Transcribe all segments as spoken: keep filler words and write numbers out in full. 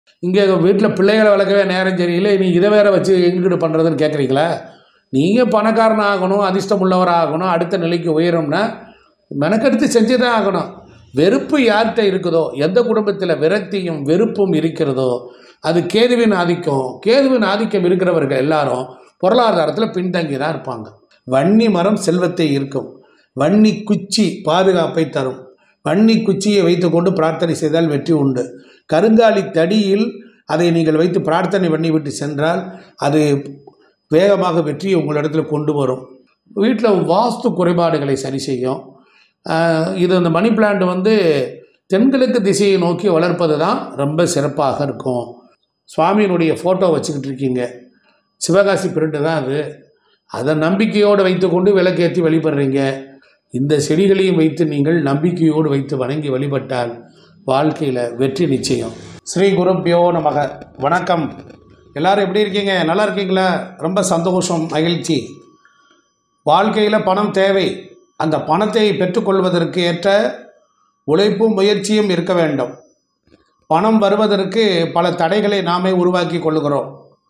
இங்கே வீட்டில் பிள்ளைகளை வளர்க்கவே நேரம் சரியில்லை, நீ இதை வேற வச்சு எங்கிட்ட பண்ணுறதுன்னு கேட்குறீங்களா? நீங்கள் பணக்காரன் ஆகணும், அதிர்ஷ்டம் உள்ளவர் ஆகணும், அடுத்த நிலைக்கு உயரும்னா மெனக்கெடுத்து செஞ்சு தான் ஆகணும். வெறுப்பு யார்கிட்ட இருக்குதோ, எந்த குடும்பத்தில் விரக்தியும் வெறுப்பும் இருக்கிறதோ அது கேதுவின் ஆதிக்கம். கேதுவின் ஆதிக்கம் இருக்கிறவர்கள் எல்லாரும் பொருளாதாரத்தில் பின்தங்கி தான் இருப்பாங்க. வன்னி மரம் செல்வத்தை ஈர்க்கும், வன்னி குச்சி பாதுகாப்பை தரும். வன்னி குச்சியை வைத்துக்கொண்டு பிரார்த்தனை செய்தால் வெற்றி உண்டு. கருங்காலி தடியில் அதை நீங்கள் வைத்து பிரார்த்தனை பண்ணிவிட்டு சென்றால் அது வேகமாக வெற்றியை உங்களிடத்தில் கொண்டு வரும். வீட்டில் வாஸ்து குறைபாடுகளை சரி செய்யும். இது அந்த மணி பிளான்ட் வந்து தென்கிழக்கு திசையை நோக்கி வளர்ப்பது தான் ரொம்ப சிறப்பாக இருக்கும். சுவாமியினுடைய ஃபோட்டோ வச்சுக்கிட்டு இருக்கீங்க, சிவகாசி பிரிண்டு தான் அது. அதை நம்பிக்கையோடு வைத்துக்கொண்டு விளக்கேற்றி வழிபடுறீங்க. இந்த செடிகளையும் வைத்து நீங்கள் நம்பிக்கையோடு வைத்து வணங்கி வழிபட்டால் வாழ்க்கையில் வெற்றி நிச்சயம். ஸ்ரீ குருப்பியோ நமக. வணக்கம். எல்லோரும் எப்படி இருக்கீங்க? நல்லா இருக்கீங்களா? ரொம்ப சந்தோஷம், மகிழ்ச்சி. வாழ்க்கையில் பணம் தேவை. அந்த பணத்தை பெற்றுக்கொள்வதற்கு ஏற்ற உழைப்பும் முயற்சியும் இருக்க வேண்டும். பணம் வருவதற்கு பல தடைகளை நாமே உருவாக்கி கொள்ளுகிறோம்.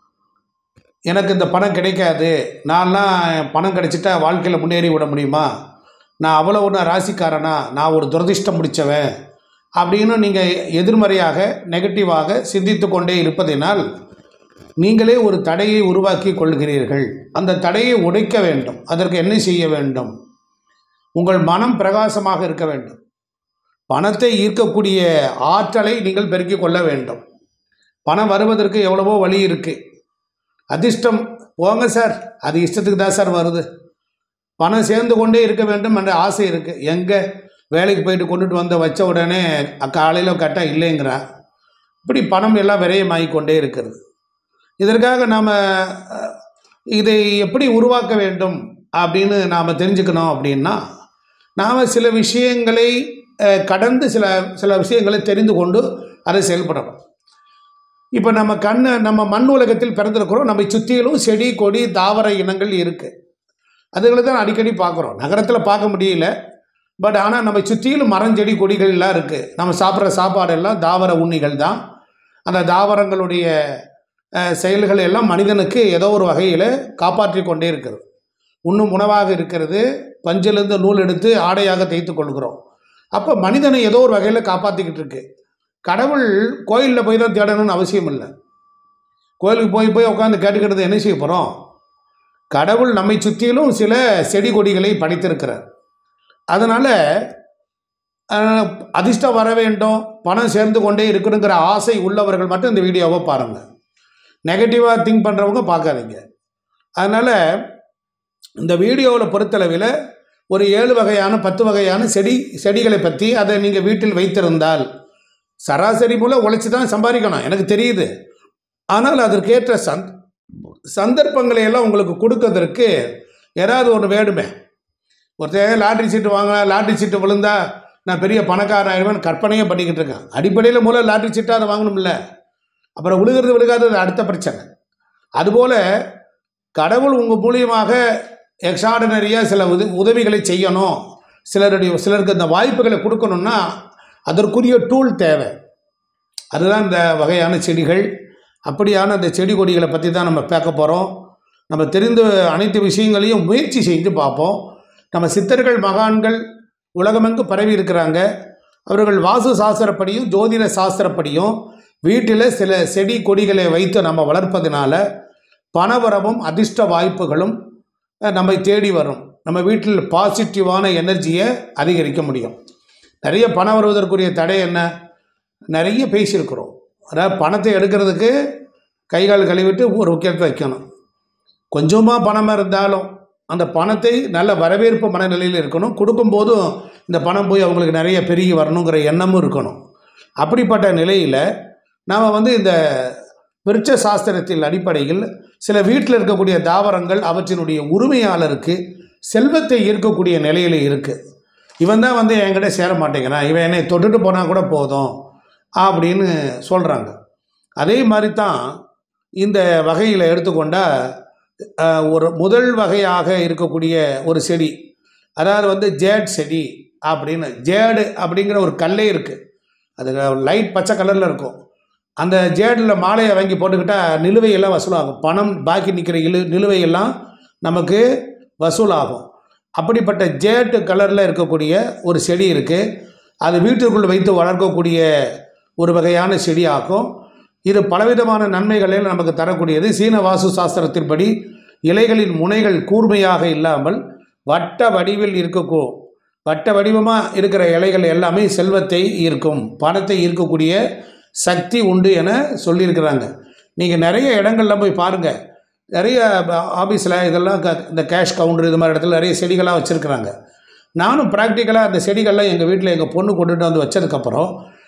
எனக்கு இந்த பணம் கிடைக்காது, நான்லாம் பணம் கிடைச்சிட்டா வாழ்க்கையில் முன்னேறி விட முடியுமா, நான் அவ்வளோ ஒன்று ராசிக்காரனா, நான் ஒரு துரதிர்ஷ்டம் முடித்தவன் அப்படின்னு நீங்கள் எதிர்மறையாக நெகட்டிவாக சிந்தித்து கொண்டே இருப்பதினால் நீங்களே ஒரு தடையை உருவாக்கி கொள்கிறீர்கள். அந்த தடையை உடைக்க வேண்டும். அதற்கு என்ன செய்ய வேண்டும்? உங்கள் மனம் பிரகாசமாக இருக்க வேண்டும். பணத்தை ஈர்க்கக்கூடிய ஆற்றலை நீங்கள் பெருக்கிக் கொள்ள வேண்டும். பணம் வருவதற்கு எவ்வளவோ வழி இருக்குது. அதிர்ஷ்டம் போங்க சார், அது இஷ்டத்துக்கு தான் சார் வருது. பணம் சேர்ந்து கொண்டே இருக்க வேண்டும் என்ற ஆசை இருக்குது. எங்கே வேலைக்கு போயிட்டு கொண்டுட்டு வந்த வச்ச உடனே காலையில் கரெக்டாக இல்லைங்கிறான். இப்படி பணம் எல்லாம் விரயமாகி கொண்டே இருக்கிறது. இதற்காக நாம் இதை எப்படி உருவாக்க வேண்டும் அப்படின்னு நாம் தெரிஞ்சுக்கணும். அப்படின்னா நாம் சில விஷயங்களை கடந்து சில சில விஷயங்களை தெரிந்து கொண்டு அதை செயல்படணும். இப்போ நம்ம கண் நம்ம மண் உலகத்தில் பிறந்திருக்கிறோம். நம்ம சுற்றிலும் செடி கொடி தாவர இனங்கள் இருக்குது. அதுகளை தான் அடிக்கடி பார்க்குறோம். நகரத்தில் பார்க்க முடியல, பட் ஆனால் நம்ம சுற்றிலும் மரம் செடி கொடிகள்லாம் இருக்குது. நம்ம சாப்பிட்ற சாப்பாடெல்லாம் தாவர உண்ணிகள் தான். அந்த தாவரங்களுடைய செயல்கள் எல்லாம் மனிதனுக்கு ஏதோ ஒரு வகையில் காப்பாற்றி கொண்டே இருக்கிறது. உண்ணும் உணவாக இருக்கிறது. பஞ்சிலிருந்து நூல் எடுத்து ஆடையாக தைத்து கொள்கிறோம். அப்போ மனிதனை ஏதோ ஒரு வகையில் காப்பாற்றிக்கிட்டு இருக்கு. கடவுள் கோயிலில் போய் தான் தேடணும்னு அவசியம் இல்லை. கோயிலுக்கு போய் போய் உட்காந்து கேட்டுக்கிறது என்ன செய்ய போகிறோம்? கடவுள் நம்மை சுற்றிலும் சில செடி கொடிகளை படைத்திருக்கிறார். அதனால் அதிர்ஷ்டம் வர வேண்டும், பணம் சேர்ந்து கொண்டே இருக்கணுங்கிற ஆசை உள்ளவர்கள் மட்டும் இந்த வீடியோவை பாருங்கள். நெகட்டிவாக திங்க் பண்ணுறவங்க பார்க்காதீங்க. அதனால் இந்த வீடியோவில் பொறுத்தளவில் ஒரு ஏழு வகையான பத்து வகையான செடி செடிகளை பற்றி அதை நீங்கள் வீட்டில் வைத்திருந்தால் சராசரி மூலம் உழைச்சி தான் சம்பாதிக்கணும், எனக்கு தெரியுது. ஆனால் அதற்கேற்ற சந் சந்தர்ப்பங்களை எல்லாம் உங்களுக்கு கொடுக்கறதற்கு யாராவது ஒன்று வேணுமே. ஒருத்தர் லாட்ரி சீட்டு வாங்க, லாட்ரி சீட்டு விழுந்தா நான் பெரிய பணக்காரன் ஆயிடுவேன் கற்பனையே பண்ணிக்கிட்டு இருக்கேன். அடிப்படையில் மூலம் லாட்ரி சீட்டாக அதை வாங்கணும்ல, அப்புறம் விழுகிறது விழுகாதது அடுத்த பிரச்சனை. அதுபோல் கடவுள் உங்கள் மூலியமாக எக்ஸ்ட்ராடினரியாக சில உத உதவிகளை செய்யணும், சிலருடைய சிலருக்கு இந்த வாய்ப்புகளை கொடுக்கணுன்னா அதற்குரிய டூல் தேவை. அதுதான் இந்த வகையான செடிகள். அப்படியான அந்த செடி கொடிகளை பற்றி தான் நம்ம பார்க்க போகிறோம். நம்ம தெரிந்த அனைத்து விஷயங்களையும் முயற்சி செஞ்சு பார்ப்போம். நம்ம சித்தர்கள் மகான்கள் உலகமெங்கு பரவி இருக்கிறாங்க. அவர்கள் வாசு சாஸ்திரப்படியும் ஜோதிட சாஸ்திரப்படியும் வீட்டில் சில செடி கொடிகளை வைத்து நம்ம வளர்ப்பதனால பணவரவும் அதிர்ஷ்ட வாய்ப்புகளும் நம்மை தேடி வரும். நம்ம வீட்டில் பாசிட்டிவான எனர்ஜியை அதிகரிக்க முடியும். நிறைய பணம் வருவதற்குரிய தடை என்ன? நிறைய பேசியிருக்கிறோம். அதாவது பணத்தை எடுக்கிறதுக்கு கைகால் கழுவிட்டு ஒரு விக்கெட் வைக்கணும். கொஞ்சமாக பணமாக இருந்தாலும் அந்த பணத்தை நல்ல வரவேற்பு மனநிலையில் இருக்கணும். கொடுக்கும்போதும் இந்த பணம் போய் அவங்களுக்கு நிறைய பெருகி வரணுங்கிற எண்ணமும் இருக்கணும். அப்படிப்பட்ட நிலையில் நாம் வந்து இந்த விருட்ச சாஸ்திரத்தின் அடிப்படையில் சில வீட்டில் இருக்கக்கூடிய தாவரங்கள் அவற்றினுடைய உரிமையாளருக்கு செல்வத்தை ஈர்க்கக்கூடிய நிலையில் இருக்குது. இவன் தான் வந்து என்கிட்ட சேர மாட்டேங்கிறான், இவன் என்னை தொட்டுட்டு போனால் கூட போதும் அப்படின்னு சொல்கிறாங்க. அதே மாதிரி தான் இந்த வகையில் எடுத்துக்கொண்டால் ஒரு முதல் வகையாக இருக்கக்கூடிய ஒரு செடி, அதாவது வந்து ஜேட் செடி அப்படின்னு, ஜேடு அப்படிங்கிற ஒரு கல்லே இருக்குது. அது லைட் பச்சை கலரில் இருக்கும். அந்த ஜேடில் மாலையை வாங்கி போட்டுக்கிட்டால் நிலுவையெல்லாம் வசூலாகும். பணம் பாக்கி நிற்கிற இழு நிலுவையெல்லாம் நமக்கு வசூலாகும். அப்படிப்பட்ட ஜேட்டு கலரில் இருக்கக்கூடிய ஒரு செடி இருக்குது. அது வீட்டுக்குள் வைத்து வளர்க்கக்கூடிய ஒரு வகையான செடி ஆகும். இது பலவிதமான நன்மைகளில் நமக்கு தரக்கூடியது. சீன வாஸ்து சாஸ்திரத்தின்படி இலைகளின் முனைகள் கூர்மையாக இல்லாமல் வட்ட வடிவில் இருக்கக்கூ வட்ட வடிவமாக இருக்கிற இலைகள் எல்லாமே செல்வத்தை ஈர்க்கும், பணத்தை ஈர்க்கக்கூடிய சக்தி உண்டு என சொல்லியிருக்கிறாங்க. நீங்கள் நிறைய இடங்கள்லாம் போய் பாருங்கள். நிறைய ஆஃபீஸில் இதெல்லாம் க இந்த கேஷ் கவுண்டர் இது மாதிரி இடத்துல நிறைய செடிகளாக வச்சுருக்குறாங்க. நானும் ப்ராக்டிக்கலாக அந்த செடிகள்லாம் எங்கள் வீட்டில் எங்கள் பொண்ணு கொண்டுட்டு வந்து வச்சதுக்கப்புறம்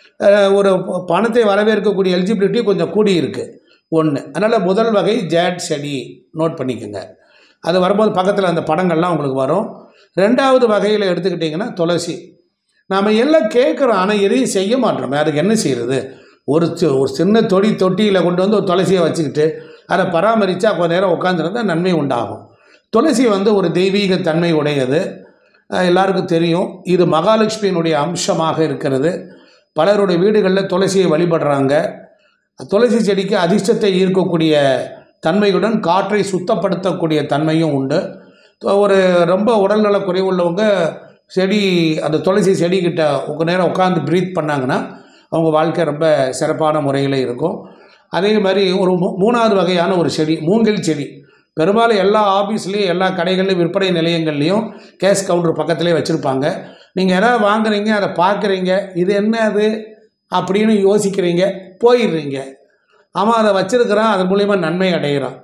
ஒரு பணத்தை வரவேற்கக்கூடிய எலிஜிபிலிட்டி கொஞ்சம் கூடி இருக்குது ஒன்று. அதனால் முதல் வகை ஜேட் செடி நோட் பண்ணிக்கோங்க. அது வரும்போது பக்கத்தில் அந்த படங்கள்லாம் உங்களுக்கு வரும். ரெண்டாவது வகையில் எடுத்துக்கிட்டிங்கன்னா துளசி. நாம் எல்லாம் கேட்குறோம், ஆனால் எதையும் செய்ய மாட்டோமே. அதுக்கு என்ன செய்கிறது? ஒரு ஒரு சின்ன தொடி தொட்டியில் கொண்டு வந்து ஒரு துளசியை வச்சுக்கிட்டு அதை பராமரித்தா கொஞ்ச நேரம் உட்காந்துருந்தால் நன்மை உண்டாகும். துளசி வந்து ஒரு தெய்வீக தன்மை உடையது, எல்லாருக்கும் தெரியும். இது மகாலட்சுமியினுடைய அம்சமாக இருக்கிறது. பலருடைய வீடுகளில் துளசியை வழிபடுறாங்க. துளசி செடிக்கு அதிர்ஷ்டத்தை ஈர்க்கக்கூடிய தன்மையுடன் காற்றை சுத்தப்படுத்தக்கூடிய தன்மையும் உண்டு. ஒரு ரொம்ப உடல்நல குறைவுள்ளவங்க செடி அந்த துளசி செடிக்கிட்ட கொஞ்ச நேரம் உட்காந்து ப்ரீத் பண்ணாங்கன்னா அவங்க வாழ்க்கை ரொம்ப சிறப்பான முறையில் இருக்கும். அதே மாதிரி ஒரு மூணாவது வகையான ஒரு செடி மூங்கில் செடி. பெரும்பாலும் எல்லா ஆஃபீஸ்லேயும் எல்லா கடைகள்லையும் விற்பனை நிலையங்கள்லேயும் கேஷ் கவுண்டர் பக்கத்துலேயே வச்சுருப்பாங்க. நீங்கள் எதாவது வாங்குறீங்க, அதை பார்க்குறீங்க, இது என்ன அது அப்படின்னு யோசிக்கிறீங்க, போயிடுறீங்க. ஆமாம், அதை வச்சுருக்கிறான், அதன் மூலிமா நன்மை அடைகிறான்.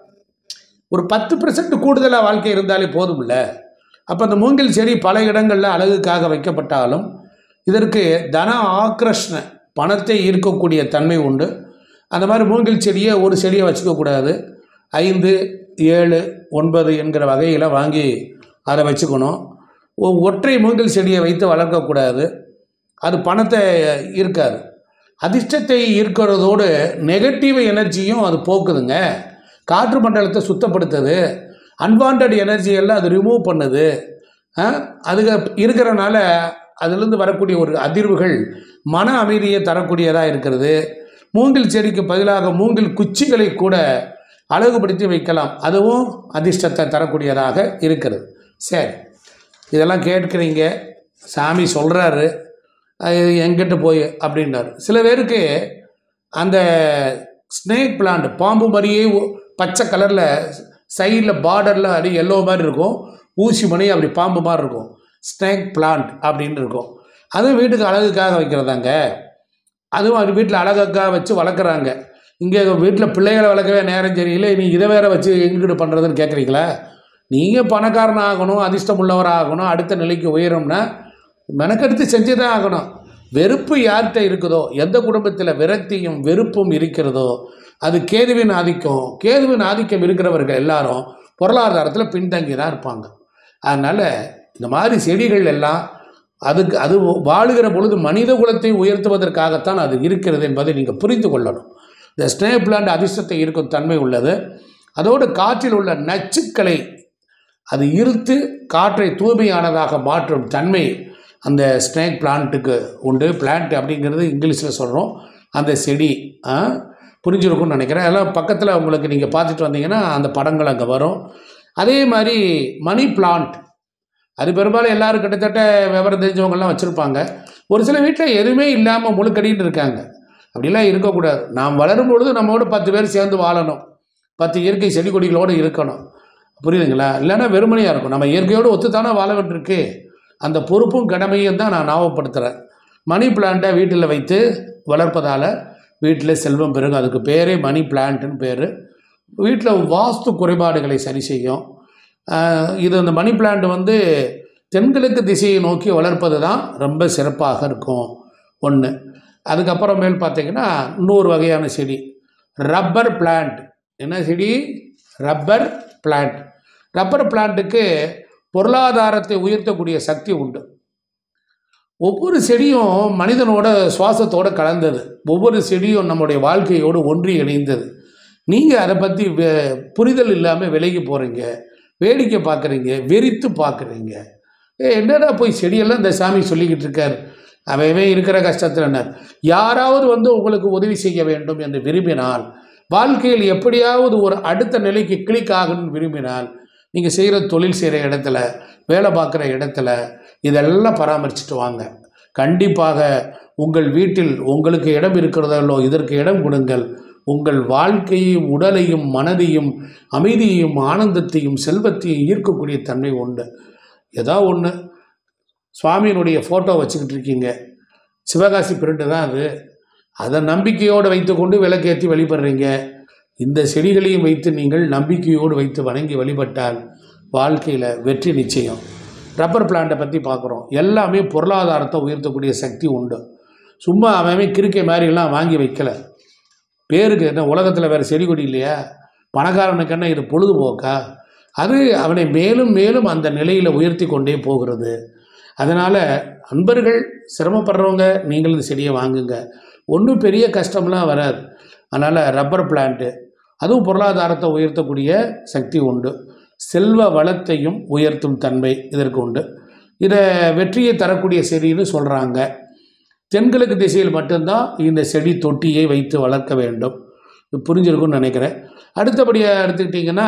ஒரு பத்து பர்சன்ட் கூடுதலாக வாழ்க்கை இருந்தாலே போதும்ல. அப்போ அந்த மூங்கில் செடி பல இடங்களில் அழகுக்காக வைக்கப்பட்டாலும் இதற்கு தன ஆக்ரஷ்ண பணத்தை ஈர்க்கக்கூடிய தன்மை உண்டு. அந்த மாதிரி மூங்கில் செடியை ஒரு செடியை வச்சுக்கக்கூடாது. ஐந்து ஏழு ஒன்பது என்கிற வகையில் வாங்கி அதை வச்சுக்கணும். ஒற்றை மூங்கில் செடியை வைத்து வளர்க்கக்கூடாது. அது பணத்தை ஈர்க்காது. அதிர்ஷ்டத்தை ஈர்க்கிறதோடு நெகட்டிவ் எனர்ஜியும் அது போக்குதுங்க. காற்று மண்டலத்தை சுத்தப்படுத்துது. அன்வான்ட் எனர்ஜியெல்லாம் அது ரிமூவ் பண்ணுது. அது இருக்கிறனால அதிலிருந்து வரக்கூடிய ஒரு அதிர்வுகள் மன அமைதியை தரக்கூடியதாக இருக்கிறது. மூங்கில் செடிக்கு பதிலாக மூங்கில் குச்சிகளை கூட அழகுபடுத்தி வைக்கலாம். அதுவும் அதிர்ஷ்டத்தை தரக்கூடியதாக இருக்கிறது. சரி, இதெல்லாம் கேட்குறீங்க. சாமி சொல்கிறாரு, எங்கிட்ட போய் அப்படின்னாரு. சில பேருக்கு அந்த ஸ்னேக் பிளான்ட் பாம்பு மாதிரியே பச்சை கலரில் சைடில் பார்டரில் அப்படி எல்லோ மாதிரி இருக்கும், ஊசி மணி அப்படி பாம்பு மாதிரி இருக்கும். ஸ்னேக் பிளான்ட் அப்படின்னு இருக்கும். அதுவும் வீட்டுக்கு அழகுக்காக வைக்கிறதாங்க. அதுவும் அது வீட்டில் அழகாக வச்சு வளர்க்குறாங்க. இங்கே வீட்டில் பிள்ளைகளை வளர்க்கவே நேரம் சரியில்லை, நீ இதை வேற வச்சு எங்கிட்ட பண்ணுறதுன்னு கேட்குறீங்களா? நீங்கள் பணக்காரன் ஆகணும், அதிர்ஷ்டம் உள்ளவர் ஆகணும், அடுத்த நிலைக்கு உயரும்னா மெனக்கெடுத்து செஞ்சு தான் ஆகணும். வெறுப்பு யார்கிட்ட இருக்குதோ, எந்த குடும்பத்தில் விரக்தியும் வெறுப்பும் இருக்கிறதோ அது கேதுவின் ஆதிக்கம். கேதுவின் ஆதிக்கம் இருக்கிறவர்கள் எல்லாரும் பொருளாதாரத்தில் பின்தங்கி தான் இருப்பாங்க. அதனால் இந்த மாதிரி செடிகள் எல்லாம் அதுக்கு அது வாழுகிற பொழுது மனித குலத்தை உயர்த்துவதற்காகத்தான் அது இருக்கிறது என்பதை நீங்கள் புரிந்து கொள்ளணும். இந்த ஸ்னேக் பிளான்ட் அதிர்ஷ்டத்தை ஈர்க்கும் தன்மை உள்ளது. அதோடு காற்றில் உள்ள நச்சுக்களை அது இழுத்து காற்றை தூய்மையானதாக மாற்றும் தன்மை அந்த ஸ்னேக் பிளான்ட்டுக்கு உண்டு. பிளான்ட் அப்படிங்கிறது இங்கிலீஷில் சொல்கிறோம். அந்த செடி புரிஞ்சிருக்கும்னு நினைக்கிறேன். அதெல்லாம் பக்கத்தில் உங்களுக்கு நீங்கள் பார்த்துட்டு வந்தீங்கன்னா அந்த படங்கள் அங்கே வரும். அதே மாதிரி மணி பிளான்ட், அது பெரும்பாலும் எல்லோரும் கிட்டத்தட்ட விவரம் தெரிஞ்சவங்கெல்லாம் வச்சுருப்பாங்க. ஒரு சில வீட்டில் எதுவுமே இல்லாமல் முழுக்கடின்னு இருக்காங்க. அப்படிலாம் இருக்கக்கூடாது. நாம் வளரும் பொழுது நம்மளோட பத்து பேர் சேர்ந்து வாழணும், பத்து இயற்கை செடி கொடிகளோடு இருக்கணும். புரியுதுங்களா? இல்லைன்னா வெறுமனையாக இருக்கும். நம்ம இயற்கையோடு ஒத்துத்தானே வாழ வேண்டியிருக்கு. அந்த பொறுப்பும் கடமையும் தான் நான் ஞாபகப்படுத்துகிறேன். மணி பிளான்ட்டை வீட்டில் வைத்து வளர்ப்பதால் வீட்டில் செல்வம் பெருகும். அதுக்கு பேரே மணி பிளான்ட்டுன்னு பேர். வீட்டில் வாஸ்து குறைபாடுகளை சரி செய்யும். இது அந்த மணி பிளான்ட் வந்து தென்கிழக்கு திசையை நோக்கி வளர்ப்பது தான் ரொம்ப சிறப்பாக இருக்கும் ஒன்று. அதுக்கப்புறமேல் பார்த்திங்கன்னா இன்னொரு வகையான செடி ரப்பர் பிளான்ட். என்ன செடி? Rubber plant. ரப்பர் பிளான்ட்டுக்கு பொருளாதாரத்தை உயர்த்தக்கூடிய சக்தி உண்டு. ஒவ்வொரு செடியும் மனிதனோட சுவாசத்தோடு கலந்தது. ஒவ்வொரு செடியும் நம்முடைய வாழ்க்கையோடு ஒன்றி இணைந்தது. நீங்கள் அதை பற்றி புரிதல் இல்லாமல் விலகி போகிறீங்க, வேடிக்கை பார்க்குறீங்க, வெறித்து பார்க்குறீங்க. ஏ என்னடா போய் செடியெல்லாம் இந்த சாமி சொல்லிக்கிட்டு இருக்கார் அவையவே இருக்கிற கஷ்டத்தினர். யாராவது வந்து உங்களுக்கு உதவி செய்ய வேண்டும் என்று விரும்பினால், வாழ்க்கையில் எப்படியாவது ஒரு அடுத்த நிலைக்கு கிளிக் ஆகணும்னு விரும்பினால், நீங்கள் செய்கிற தொழில் செய்கிற இடத்துல, வேலை பார்க்குற இடத்துல இதெல்லாம் பராமரிச்சுட்டு வாங்க. கண்டிப்பாக உங்கள் வீட்டில் உங்களுக்கு இடம் இருக்கிறதோ இதற்கு இடம் கொடுங்கள். உங்கள் வாழ்க்கையும் உடலையும் மனதையும் அமைதியையும் ஆனந்தத்தையும் செல்வத்தையும் ஈர்க்கக்கூடிய தன்மை உண்டு. ஏதோ ஒன்று சுவாமியினுடைய ஃபோட்டோ வச்சுக்கிட்டு இருக்கீங்க, சிவகாசி பிரிண்டு தான் அது, அதை நம்பிக்கையோடு வைத்து கொண்டு விளக்கேற்றி வழிபடுறீங்க. இந்த செடிகளையும் வைத்து நீங்கள் நம்பிக்கையோடு வைத்து வணங்கி வழிபட்டால் வாழ்க்கையில் வெற்றி நிச்சயம். ரப்பர் பிளான்ட்டை பற்றி பார்க்குறோம். எல்லாமே பொருளாதாரத்தை உயர்த்தக்கூடிய சக்தி உண்டு. சும்மா அவன் கிறுக்கை மாதிரிலாம் வாங்கி வைக்கலை. பேருக்கு என்ன உலகத்தில் வேறு செடி கொடி இல்லையா? பணக்காரனுக்கு என்ன இது பொழுதுபோக்கா? அது அவனை மேலும் மேலும் அந்த நிலையில் உயர்த்தி கொண்டே போகிறது. அதனால் அன்பர்கள் சிரமப்படுறவங்க நீங்கள் இந்த செடியை வாங்குங்க. ஒன்றும் பெரிய கஷ்டம்லாம் வராது. அதனால் ரப்பர் பிளான்ட்டு அதுவும் பொருளாதாரத்தை உயர்த்தக்கூடிய சக்தி உண்டு. செல்வ வளத்தையும் உயர்த்தும் தன்மை இதற்கு உண்டு. இதை வெற்றியை தரக்கூடிய செடின்னு சொல்கிறாங்க. தென்கிழக்கு திசையில் மட்டும்தான் இந்த செடி தொட்டியை வைத்து வளர்க்க வேண்டும். புரிஞ்சிருக்குன்னு நினைக்கிறேன். அடுத்தபடியாக எடுத்துக்கிட்டிங்கன்னா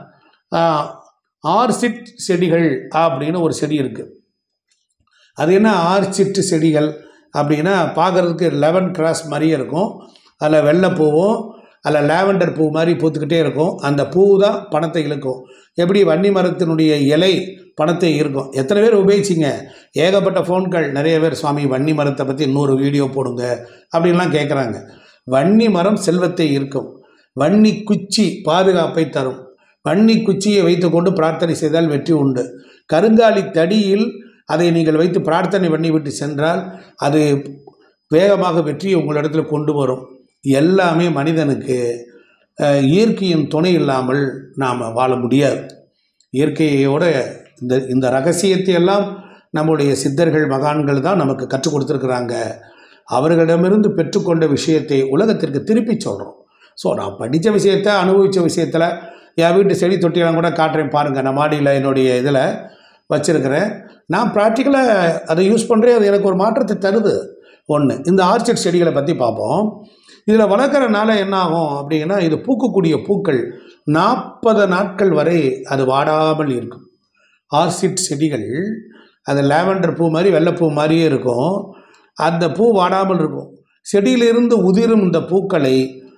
ஆர்சிட் செடிகள் அப்படின்னு ஒரு செடி இருக்குது. அது என்ன ஆர்சிட் செடிகள் அப்படின்னா, பார்க்குறதுக்கு லெவன் கிராஸ் மாதிரியே இருக்கும். அதில் வெள்ளைப்பூவும் அதில் லேவண்டர் பூ மாதிரி பூத்துக்கிட்டே இருக்கும். அந்த பூ தான் பணத்தை இழுக்கும். எப்படி வன்னி மரத்தினுடைய இலை பணத்தை இருக்கும். எத்தனை பேர் உபயோகிச்சிங்க? ஏகப்பட்ட ஃபோன்கள். நிறைய பேர் சுவாமி வன்னி மரத்தை பற்றி இன்னொரு வீடியோ போடுங்க அப்படின்லாம் கேட்குறாங்க. வன்னி மரம் செல்வத்தை ஈர்க்கும். வன்னி குச்சி பாதுகாப்பை தரும். வன்னி குச்சியை வைத்து கொண்டு பிரார்த்தனை செய்தால் வெற்றி உண்டு. கருங்காலி தடியில் அதை நீங்கள் வைத்து பிரார்த்தனை பண்ணி விட்டு சென்றால் அது வேகமாக வெற்றியை உங்களிடத்தில் கொண்டு வரும். எல்லாமே மனிதனுக்கு இயற்கையின் துணை இல்லாமல் நாம் வாழ முடியாது. இயற்கையோட இந்த இந்த ரகசியத்தை எல்லாம் நம்முடைய சித்தர்கள் மகான்கள் தான் நமக்கு கற்றுக் கொடுத்துருக்குறாங்க. அவர்களிடமிருந்து பெற்றுக்கொண்ட விஷயத்தை உலகத்திற்கு திருப்பி சொல்கிறோம். ஸோ நான் படித்த விஷயத்தை அனுபவித்த விஷயத்தில் என் வீட்டு செடி தொட்டியெல்லாம் கூட காட்டுறேன் பாருங்கள். நான் மாடியில் என்னுடைய இதில் வச்சுருக்கிறேன். நான் ப்ராக்டிக்கலாக அதை யூஸ் பண்ணுறேன். அது எனக்கு ஒரு மாற்றத்தை தருது. ஒன்று இந்த ஆர்ச்சிட் செடிகளை பற்றி பார்ப்போம். இதில் வளர்க்குறனால என்ன ஆகும் அப்படின்னா, இது பூக்கக்கூடிய பூக்கள் நாற்பது நாட்கள் வரை அது வாடாமல் இருக்கும். ஆர்சிட் செடிகள் அது லேவண்டர் பூ மாதிரி வெள்ளைப்பூ மாதிரியே இருக்கும். அந்த பூ வாடாமல் இருக்கும். செடியிலிருந்து உதிரும் இந்த பூக்களை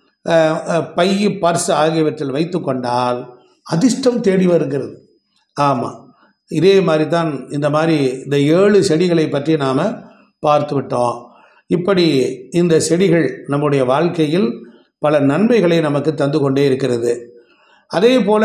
பை பர்ஸ் ஆகியவற்றில் வைத்து கொண்டால் அதிர்ஷ்டம் தேடி வருகிறது. ஆமாம், இதே மாதிரி தான் இந்த மாதிரி இந்த ஏழு செடிகளை பற்றி நாம் பார்த்து விட்டோம். இப்படி இந்த செடிகள் நம்முடைய வாழ்க்கையில் பல நன்மைகளை நமக்கு தந்து கொண்டே இருக்கிறது. அதே போல்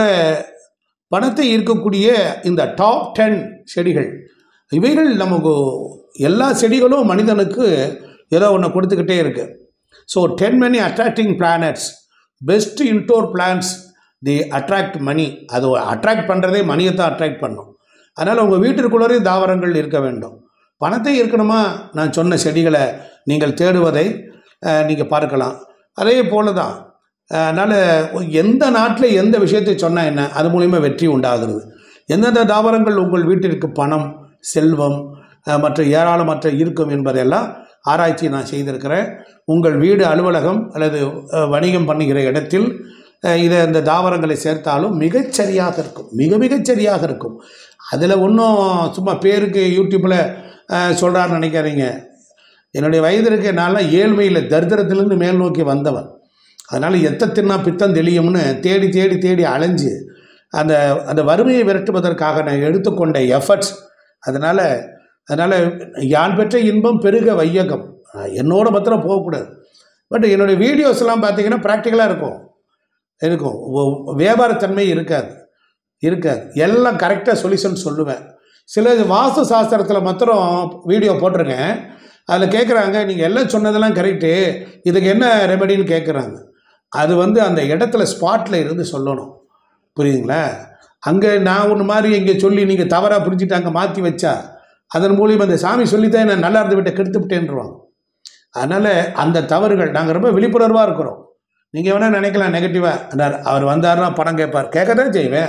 பணத்தை ஈர்க்கக்கூடிய இந்த டாப் டென் செடிகள், இவைகள் நமக்கு எல்லா செடிகளும் மனிதனுக்கு ஏதோ ஒன்று கொடுத்துக்கிட்டே இருக்குது. So ten many attracting planets, best indoor plants, the attract money. அது அட்ராக்ட் பண்ணுறதே மணியை தான் அட்ராக்ட் பண்ணும். அதனால் உங்கள் வீட்டிற்குள்ளே தாவரங்கள் இருக்க வேண்டும். பணத்தை இருக்கணுமா, நான் சொன்ன செடிகளை நீங்கள் தேடுவதை நீங்கள் பார்க்கலாம். அதே போல தான். அதனால் எந்த நாட்டில் எந்த விஷயத்தை சொன்னால் என்ன, அது மூலிமா வெற்றி உண்டாகிறது. எந்தெந்த தாவரங்கள் உங்கள் வீட்டிற்கு பணம், செல்வம் மற்ற ஏராளமற்ற இருக்கும் என்பதெல்லாம் ஆராய்ச்சி நான் செய்திருக்கிறேன். உங்கள் வீடு, அலுவலகம் அல்லது வணிகம் பண்ணுகிற இடத்தில் இதை இந்த தாவரங்களை சேர்த்தாலும் மிகச்சரியாக இருக்கும். மிக மிகச்சரியாக இருக்கும். அதில் ஒன்றும் சும்மா பேருக்கு யூடியூப்பில் சொல்கிறான்னு நினைக்காதீங்க. என்னுடைய வயதிற்கு நான்லாம் ஏழ்மையில் தரித்திரத்திலேருந்து மேல் நோக்கி வந்தவன். அதனால் எத்த தின்னா பித்தம் தெளியும்னு தேடி தேடி தேடி அலைஞ்சு அந்த அந்த வறுமையை விரட்டுவதற்காக நான் எடுத்துக்கொண்ட எஃபர்ட்ஸ். அதனால் அதனால் யான் பெற்ற இன்பம் பெருக வையகம், என்னோட மாத்திரம் போகக்கூடாது. பட் என்னுடைய வீடியோஸ்லாம் பார்த்தீங்கன்னா ப்ராக்டிக்கலாக இருக்கும் இருக்கும் வியாபாரத்தன்மை இருக்காது இருக்காது எல்லாம் கரெக்டாக சொல்யூஷன் சொல்லுவேன். சில வாஸ்து சாஸ்திரத்தில் மாத்திரம் வீடியோ போட்டிருக்கேன். அதில் கேட்குறாங்க, நீங்கள் எல்லாம் சொன்னதெல்லாம் கரெக்டு, இதுக்கு என்ன ரெமெடின்னு கேட்குறாங்க. அது வந்து அந்த இடத்துல ஸ்பாட்டில் இருந்து சொல்லணும். புரியுதுங்களா? அங்கே நான் ஒன்று மாதிரி இங்கே சொல்லி நீங்கள் தவறாக புரிஞ்சுட்டு அங்கே மாற்றி வச்சா அதன் மூலியம் அந்த சாமி சொல்லித்தான் நான் நல்லா இருந்து விட்ட கெடுத்து விட்டேன்ருவாங்க. அதனால் அந்த தவறுகள் நாங்கள் ரொம்ப விழிப்புணர்வாக இருக்கிறோம். நீங்கள் வேணால் நினைக்கலாம் நெகட்டிவாக, அவர் வந்தாருன்னா பணம் கேட்பார். கேட்க தான் செய்வேன்.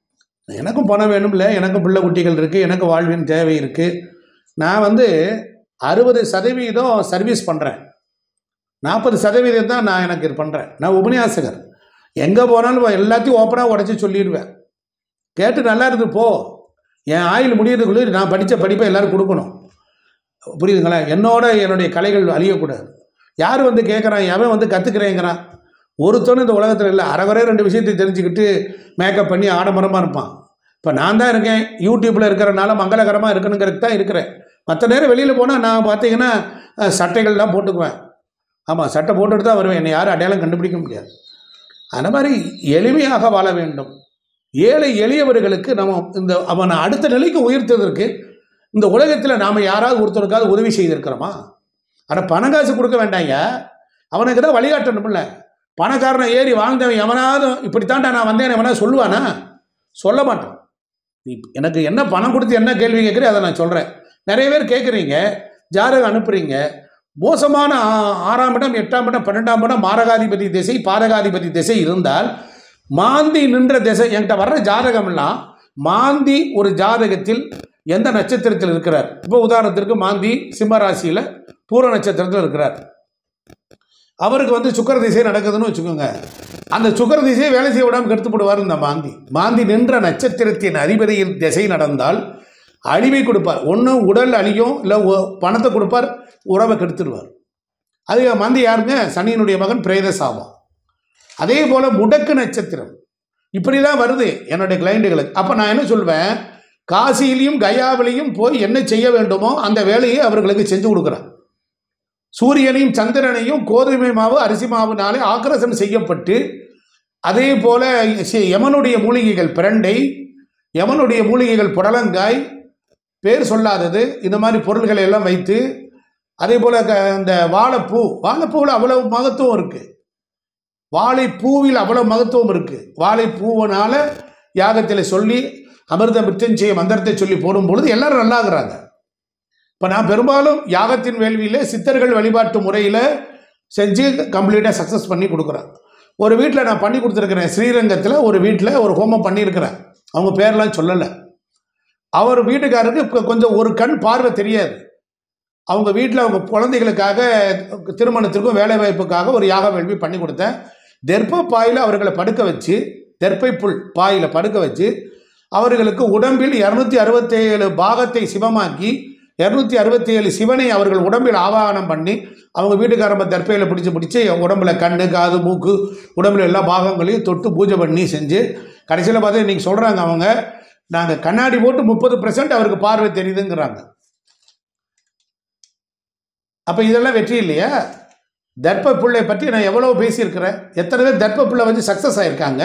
எனக்கும் பணம் வேணும்ல, எனக்கும் பிள்ளை குட்டிகள் இருக்குது, எனக்கு வாழ்வின் தேவை இருக்குது. நான் வந்து அறுபது சதவீதம் சர்வீஸ் பண்ணுறேன், நாற்பது சதவீதம் தான் நான் எனக்கு இது பண்ணுறேன். நான் உபன்யாசகர், எங்கே போனாலும் எல்லாத்தையும் ஓப்பனாக உடச்சி சொல்லிடுவேன். கேட்டு நல்லா இருந்து போ, என் ஆயுள் முடியறதுக்குள்ளே நான் படித்த படிப்பை எல்லோரும் கொடுக்கணும். புரியுதுங்களா? என்னோட என்னுடைய கலைகள் அழியக்கூடாது. யார் வந்து கேட்குறான், எவன் வந்து கற்றுக்கிறேங்கிறான்? ஒருத்தனும் இந்த உலகத்தில் இல்லை. அரைவரே ரெண்டு விஷயத்தை தெரிஞ்சுக்கிட்டு மேக்கப் பண்ணி ஆடம்பரமாக இருப்பான். இப்போ நான் தான் இருக்கேன், யூடியூப்பில் இருக்கிறனால மங்களகரமாக இருக்கணுங்கிறதுக்கு தான் இருக்கிறேன். மற்ற நேரம் வெளியில் போனால் நான் பார்த்தீங்கன்னா சட்டைகள்லாம் போட்டுக்குவேன். ஆமாம், சட்டை போட்டுட்டு தான் வருவேன். என்னை யாரும் அடையாளம் கண்டுபிடிக்க முடியாது. அந்த மாதிரி எளிமையாக வாழ வேண்டும். ஏழை எளியவர்களுக்கு நம்ம இந்த அவனை அடுத்த நிலைக்கு உயர்த்துவதற்கு இந்த உலகத்தில் நாம் யாராவது ஒருத்தருக்காவது உதவி செய்திருக்கிறோமா? ஆனால் பணம் காசு கொடுக்க வேண்டாங்க, அவனுக்கு தான் வழிகாட்டணும்ல. பணக்காரனை ஏறி வாழ்ந்தவன் எவனாவது இப்படித்தான்டா நான் வந்தேன் எவனாவது சொல்லுவானா? சொல்ல மாட்டான். நீ எனக்கு என்ன பணம் கொடுத்து என்ன கேள்வி கேட்குறேன் அதை நான் சொல்கிறேன். நிறைய பேர் கேட்குறீங்க, ஜாதகம் அனுப்புகிறீங்க, மோசமான ஆறாம் இடம், எட்டாம் இடம், பன்னெண்டாம் இடம், மாரகாதிபதி திசை, பாதகாதிபதி திசை இருந்தால் மாந்தி நின்ற திசை என்கிட்ட வர்ற ஜாதகம்லாம் மாந்தி ஒரு ஜாதகத்தில் எந்த நட்சத்திரத்தில் இருக்கிறார். இப்போ உதாரணத்திற்கு மாந்தி சிம்ம ராசியில் பூர நட்சத்திரத்தில் இருக்கிறார். அவருக்கு வந்து சுக்கர திசை நடக்குதுன்னு வச்சுக்கோங்க. அந்த சுக்கர திசையை வேலை செய்ய விடாமல் கெடுத்து போடுவார் இந்த மாந்தி. மாந்தி நின்ற நட்சத்திரத்தின் அதிபதியில் திசை நடந்தால் அழிவை கொடுப்பார். ஒன்று உடல் அழியும், இல்லை பணத்தை கொடுப்பார், உறவை கெடுத்துடுவார். அது மாந்தி யாருங்க? சனியினுடைய மகன் பிரேத சாபம். அதே போல் முடக்கு நட்சத்திரம் இப்படி தான் வருது என்னுடைய கிளைண்ட்டுகளுக்கு. அப்போ நான் என்ன சொல்வேன், காசியிலையும் கயாவிலையும் போய் என்ன செய்ய வேண்டுமோ அந்த வேலையை அவர்களுக்கு செஞ்சு கொடுக்குறேன். சூரியனையும் சந்திரனையும் கோதுமை மாவு அரிசி மாவுனாலே ஆக்கிரசனம் செய்யப்பட்டு, அதே போல யமனுடைய மூலிகைகள் பிரண்டை, யமனுடைய மூலிகைகள் புடலங்காய், பேர் சொல்லாதது, இந்த மாதிரி பொருள்களை எல்லாம் வைத்து, அதே போல் இந்த வாழைப்பூ, வாழைப்பூவில் அவ்வளவு மகத்துவம் இருக்குது. வாழைப்பூவில் அவ்வளோ மகத்துவம் இருக்குது. வாழைப்பூவனால யாகத்தில் சொல்லி அமிர்த மிருத்யுஞ்சய மந்திரத்தை சொல்லி போடும் பொழுது எல்லாரும் நல்லாகிறாங்க. இப்போ நான் பெரும்பாலும் யாகத்தின் வேள்வியில் சித்தர்கள் வழிபாட்டு முறையில் செஞ்சு கம்ப்ளீட்டாக சக்ஸஸ் பண்ணி கொடுக்குறேன். ஒரு வீட்டில் நான் பண்ணி கொடுத்துருக்குறேன். ஸ்ரீரங்கத்தில் ஒரு வீட்டில் ஒரு ஹோமம் பண்ணியிருக்கிறேன். அவங்க பேரெலாம் சொல்லலை. அவர் வீட்டுக்காரருக்கு கொஞ்சம் ஒரு கண் பார்வை தெரியாது. அவங்க வீட்டில் அவங்க குழந்தைகளுக்காக திருமணத்திற்கும் வேலை வாய்ப்புக்காக ஒரு யாக வேள்வி பண்ணி கொடுத்தேன். தெர்ப்ப பாயில் அவர்களை படுக்க வச்சு, தெர்ப்பை புல் பாயில் படுக்க வச்சு அவர்களுக்கு உடம்பில் இரநூத்தி அறுபத்தேழு பாகத்தை சிவமாக்கி இரநூத்தி அறுபத்தி ஏழு சிவனை அவர்கள் உடம்பில் ஆவாகனம் பண்ணி அவங்க வீட்டுக்காரம்ப தெர்ப்பையில் பிடிச்சி பிடிச்சி உடம்புல கண், காது, மூக்கு, உடம்புல எல்லா பாகங்களையும் தொட்டு பூஜை பண்ணி செஞ்சு கடைசியில் பார்த்தா இன்றைக்கி சொல்கிறாங்க அவங்க, நாங்கள் கண்ணாடி போட்டு முப்பது பர்சன்ட் அவருக்கு பார்வை தெரியுதுங்கிறாங்க. அப்போ இதெல்லாம் வெற்றி இல்லையா? தர்ப்ப புள்ளை பற்றி நான் எவ்வளோ பேசியிருக்கிறேன். எத்தனை பேர் தர்ப்ப புள்ளை வந்து சக்ஸஸ் ஆகியிருக்காங்க.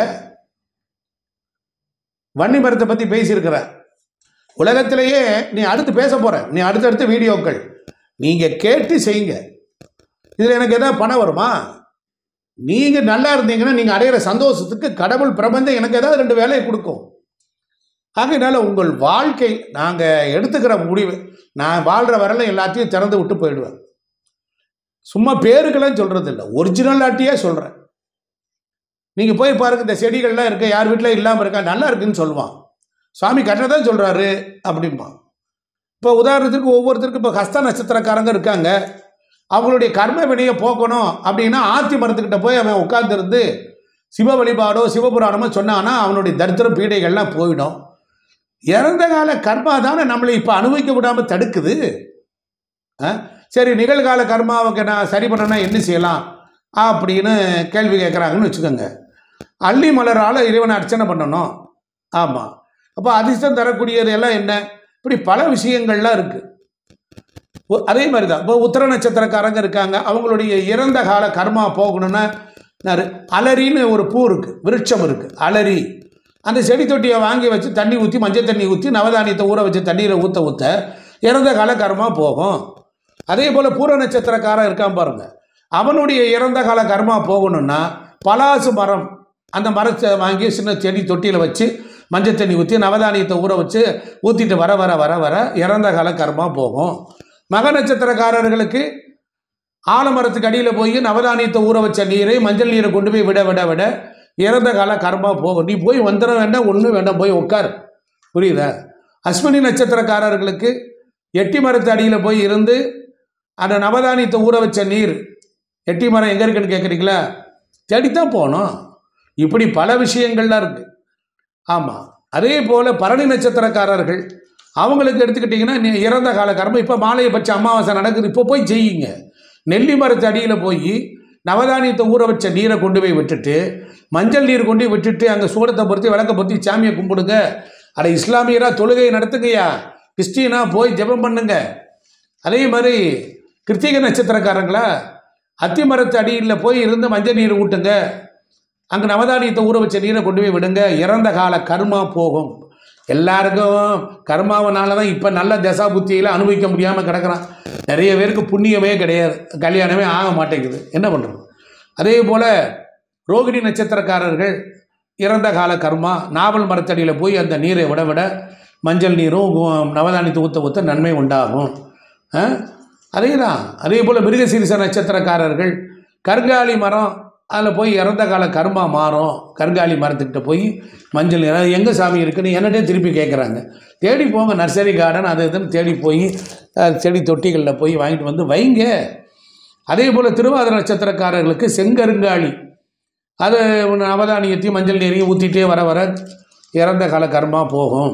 வன்னி மரத்தை பற்றி பேசியிருக்கிறேன். உலகத்திலேயே நீ அடுத்து பேச போகிற, நீ அடுத்தடுத்த வீடியோக்கள் நீங்கள் கேட்டு செய்யுங்க. இதில் எனக்கு எதாவது பணம் வருமா? நீங்கள் நல்லா இருந்தீங்கன்னா நீங்கள் அடையிற சந்தோஷத்துக்கு கடவுள் பிரபஞ்சம் எனக்கு ஏதாவது ரெண்டு வேலையை கொடுக்கும். ஆகையினால உங்கள் வாழ்க்கை நாங்கள் எடுத்துக்கிற முடிவு, நான் வாழ்கிற வரல எல்லாத்தையும் திறந்து விட்டு போயிடுவேன். சும்மா பேருக்கெல்லாம் சொல்கிறது இல்லை, ஒரிஜினலாட்டியே சொல்கிறேன். நீங்கள் போய் பாருங்கள், இந்த செடிகள்லாம் இருக்க யார் வீட்டில் இல்லாமல் இருக்கா, நல்லா இருக்குன்னு சொல்லுவான். சுவாமி கரெக்டாக சொல்கிறாரு அப்படிம்பான். இப்போ உதாரணத்துக்கு ஒவ்வொருத்தருக்கும் இப்போ ஹஸ்த நட்சத்திரக்காரங்க இருக்காங்க, அவங்களுடைய கர்ம வினையை போக்கணும் அப்படின்னா ஆத்தி மரத்துக்கிட்ட போய் அவன் உட்கார்ந்துருந்து சிவ வழிபாடோ சிவபுராணமோ சொன்னான்னா அவனுடைய தரித்திர பீடைகள்லாம் போயிடும். இறந்த கால கர்மா தானே நம்மளை இப்போ அனுபவிக்க விடாமல் தடுக்குது. சரி, நிகழ்கால கர்மாவுக்கு நான் சரி பண்ணனா என்ன செய்யலாம் அப்படின்னு கேள்வி கேட்குறாங்கன்னு வச்சுக்கோங்க. அள்ளி மலரால் இறைவனை அர்ச்சனை பண்ணணும். ஆமாம், அப்போ அதிர்ஷ்டம் தரக்கூடியது எல்லாம் என்ன, இப்படி பல விஷயங்கள்லாம் இருக்குது. அதே மாதிரி தான் இப்போ உத்திர நட்சத்திரக்காரங்க இருக்காங்க, அவங்களுடைய இறந்த கால கர்மா போகணுன்னா அலரின்னு ஒரு பூ இருக்குது, விருட்சம் இருக்குது, அலரி. அந்த செடி தொட்டியை வாங்கி வச்சு தண்ணி ஊற்றி மஞ்சள் தண்ணி ஊற்றி நவதானியத்தை ஊற வச்சு தண்ணீரை ஊற்ற ஊற்ற இறந்த கால கர்மா போகும். அதே போல் பூர நட்சத்திரக்காரன் இருக்கான் பாருங்க, அவனுடைய இறந்த கால கர்மா போகணும்னா பலாசு மரம், அந்த மரத்தை வாங்கி சின்ன செடி தொட்டியில் வச்சு மஞ்சள் தண்ணி ஊற்றி நவதானியத்தை ஊற வச்சு ஊற்றிட்டு வர வர வர வர இறந்த கால கர்மா போகும். மக நட்சத்திரக்காரர்களுக்கு ஆலமரத்துக்கு அடியில் போய் நவதானியத்தை ஊற வச்ச நீரை மஞ்சள் நீரை கொண்டு போய் விட விட விட இறந்த கால கர்மா போகும். நீ போய் வந்துட வேண்டாம், ஒன்றும் வேண்டாம், போய் உட்கார். புரியுதா? அஸ்வினி நட்சத்திரக்காரர்களுக்கு எட்டி மரத்து அடியில் போய் இருந்து அந்த நவதானியத்தை ஊற வச்ச நீர், எட்டி மரம் எங்கே இருக்குன்னு கேட்குறீங்களா? தேடித்தான் போகணும். இப்படி பல விஷயங்கள்லாம் இருக்குது. ஆமாம். அதே போல் பரணி நட்சத்திரக்காரர்கள் அவங்களுக்கு எடுத்துக்கிட்டிங்கன்னா இறந்த கால கர்மம். இப்போ மாலையை பற்றி அமாவாசை நடக்குது, இப்போ போய் செய்யுங்க. நெல்லி மரத்து அடியில் போய் நவதானியத்தை ஊற வச்ச நீரை கொண்டு போய் விட்டுட்டு, மஞ்சள் நீர் கொண்டு போய் விட்டுட்டு அங்கே சூடத்தை பொறுத்தி விளக்க பொறுத்தி சாமியை கும்பிடுங்க. அட இஸ்லாமியராக தொழுகையை நடத்துங்கய்யா, கிறிஸ்டியனா போய் ஜெபம் பண்ணுங்க. அதே மாதிரி கிருத்திகை நட்சத்திரக்காரங்களா அத்தி மரத்து அடியில் போய் இருந்து மஞ்சள் நீர் ஊட்டுங்க. அங்கே நவதானியத்தை ஊற வச்ச நீரை கொண்டு போய் விடுங்க. இறந்த கால கர்மா போகும். எல்லாருக்கும் கர்மாவனால தான் இப்போ நல்ல தசா புத்தியில் அனுபவிக்க முடியாமல் கிடக்கிறான். நிறைய பேருக்கு புண்ணியமே கிடையாது, கல்யாணமே ஆக மாட்டேங்குது. என்ன பண்ணுறது? அதே போல் ரோகிணி நட்சத்திரக்காரர்கள் இறந்த கால கர்மா, நாவல் மரத்தடியில் போய் அந்த நீரை விட விட மஞ்சள் நீரும் நவதானியத்தை ஊற்ற ஊற்ற நன்மை உண்டாகும். அதே தான். அதே போல் மிருகசீரிச நட்சத்திரக்காரர்கள் கருங்காலி மரம், அதில் போய் இறந்த கால கர்மா மாறும். கருங்காலி மரத்துக்கிட்ட போய் மஞ்சள் நீர் எங்கே சாமி இருக்குன்னு என்னட்டே திருப்பி கேட்குறாங்க. தேடி போங்க, நர்சரி கார்டன் அது இதுன்னு தேடி போய் செடி தொட்டிகளில் போய் வாங்கிட்டு வந்து வைங்க. அதே போல் திருவாதிரை நட்சத்திரக்காரர்களுக்கு செங்கருங்காலி, அது நவதானியத்தையும் மஞ்சள் நீரையும் ஊற்றிட்டே வர வர இறந்த கால கர்மா போகும்.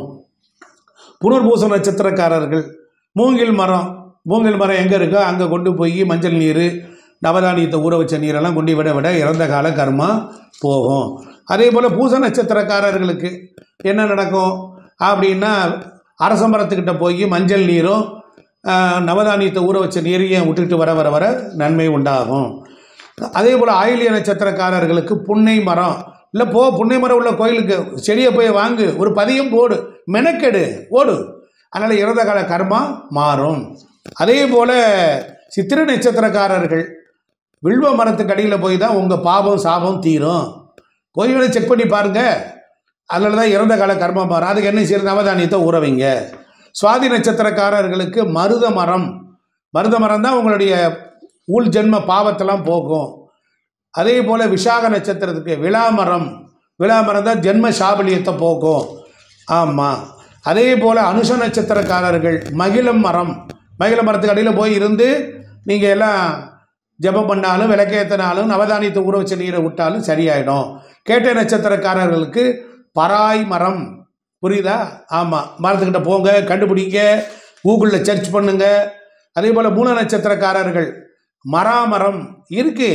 புனர்பூச நட்சத்திரக்காரர்கள் மூங்கில் மரம், மூங்கில் மரம் எங்கே இருக்கோ அங்கே கொண்டு போய் மஞ்சள் நீர் நவதானியத்தை ஊற வச்ச நீரெல்லாம் கொண்டு விட விட இறந்த கால கர்மா போகும். அதே போல் பூச நட்சத்திரக்காரர்களுக்கு என்ன நடக்கும் அப்படின்னா, அரச மரத்துக்கிட்ட போய் மஞ்சள் நீரும் நவதானியத்தை ஊற வச்ச நீரையும் விட்டுக்கிட்டு வர வர வர நன்மை உண்டாகும். அதே போல் ஆயிலிய நட்சத்திரக்காரர்களுக்கு புன்னை மரம், இல்லை போ புன்னை மரம் உள்ள கோயிலுக்கு செடியை போய் வாங்கு, ஒரு பதியம் போடு, மெனக்கெடு, ஓடு. அதனால் இறந்த கால கர்மா மாறும். அதே போல் சித்திரை நட்சத்திரக்காரர்கள் வில்வ மரத்துக்கு அடியில் போய் தான் உங்கள் பாவம் சாபம் தீரும். போய் வேணால் செக் பண்ணி பாருங்கள். அதில் தான் இறந்த கால கர்மா மாறும். அதுக்கு என்ன செய்யறது? நவதானியத்தை ஊற வைங்க. சுவாதி நட்சத்திரக்காரர்களுக்கு மருத மரம், மருத மரம் தான் உங்களுடைய ஊழ் ஜென்ம பாவத்தெல்லாம் போக்கும். அதே போல் விசாக நட்சத்திரத்துக்கு விளாமரம், விளாமரம் தான் ஜென்ம சாபலியத்தை போக்கும். ஆமாம். அதே போல் அனுஷ நட்சத்திரக்காரர்கள் மகிழம் மரம், மகிழ மரத்துக்கு அடியில் போய் இருந்து நீங்கள் எல்லாம் ஜெபம் பண்ணாலும் விளக்கேற்றினாலும் நவதானியத்தை ஊற வச்ச நீரை விட்டாலும் சரியாயிடும். கேட்டை நட்சத்திரக்காரர்களுக்கு பராய் மரம், புரியுதா? ஆமாம். மரத்துக்கிட்ட போங்க, கண்டுபிடிங்க, கூகுளில் சர்ச் பண்ணுங்க. அதே போல் மூல நட்சத்திரக்காரர்கள் மராமரம் இருக்கு.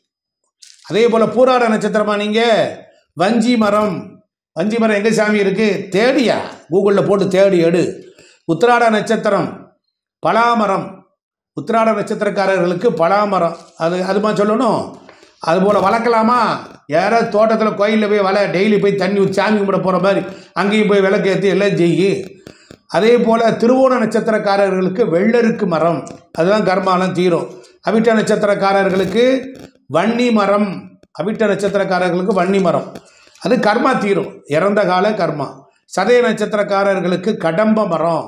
அதே போல் பூராட நட்சத்திரமா நீங்கள் வஞ்சி மரம், வஞ்சி மரம் எங்கே சாமி இருக்குது? தேடியா, கூகுளில் போட்டு தேடி எடு. உத்திராட நட்சத்திரம் பலாமரம், உத்திராட நட்சத்திரக்காரர்களுக்கு பலாமரம், அது அதுமா சொல்லணும். அதுபோல் வளர்க்கலாமா? யாராவது தோட்டத்தில் கோயிலில் போய் வள, டெய்லி போய் தண்ணி ஊற்றி சாமி கும்பிட போகிற மாதிரி அங்கேயும் போய் விளக்கேற்றி எல்லாம் செய்யு. அதே போல் திருவோண நட்சத்திரக்காரர்களுக்கு வெள்ளருக்கு மரம், அதுதான் கர்மாலாம் தீரும். அவிட்ட நட்சத்திரக்காரர்களுக்கு வன்னி மரம், அவிட்ட நட்சத்திரக்காரர்களுக்கு வன்னி மரம், அது கர்மா தீரும், இறந்த கால கர்மா. சதய நட்சத்திரக்காரர்களுக்கு கடம்ப மரம்,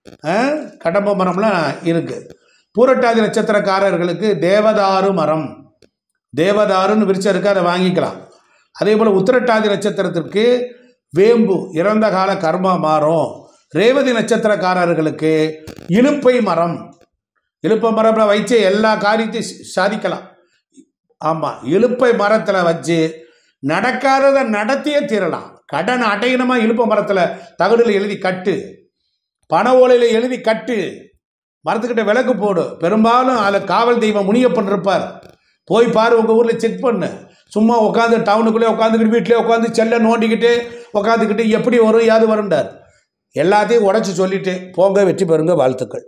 கடம்ப மரம்லாம் இருக்குது. பூரட்டாதி நட்சத்திரக்காரர்களுக்கு தேவதாரு மரம், தேவதாருன்னு விரிச்சம் இருக்குது, அதை வாங்கிக்கலாம். அதே போல் உத்திரட்டாதி நட்சத்திரத்திற்கு வேம்பு, இறந்த கால கர்மா மாறும். ரேவதி நட்சத்திரக்காரர்களுக்கு இலுப்பை மரம், இலுப்பை மரத்தில் வச்சு எல்லா காரியத்தையும் சாதிக்கலாம். ஆமாம், இலுப்பை மரத்தில் வச்சு நடக்காததை நடத்தியே தீரலாம். கடன் அடையணுமா? இலுப்பை மரத்தில் தகடில் எழுதி கட்டு, பண ஓலையில் எழுதி கட்டு, மரத்துக்கிட்ட விளக்கு போடு. பெரும்பாலும் அதில் காவல் தெய்வம் முனியப்பன் இருப்பார். போய் பாரு, உங்கள் ஊரில் செக் பண்ணு. சும்மா உட்காந்து டவுனுக்குள்ளே உட்காந்துக்கிட்டு வீட்டிலே உட்காந்து செல்லை நோண்டிக்கிட்டு உட்காந்துக்கிட்டு எப்படி வரும் யாது வரும்ண்டார். எல்லாத்தையும் உடச்சி சொல்லிட்டு போங்க, வெற்றி பெறுங்க, வாழ்த்துக்கள்.